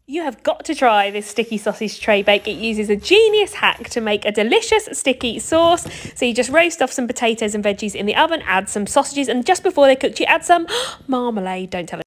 You have got to try this sticky sausage tray bake. It uses a genius hack to make a delicious sticky sauce. So you just roast off some potatoes and veggies in the oven, add some sausages, and just before they're cooked, you add some marmalade. Don't tell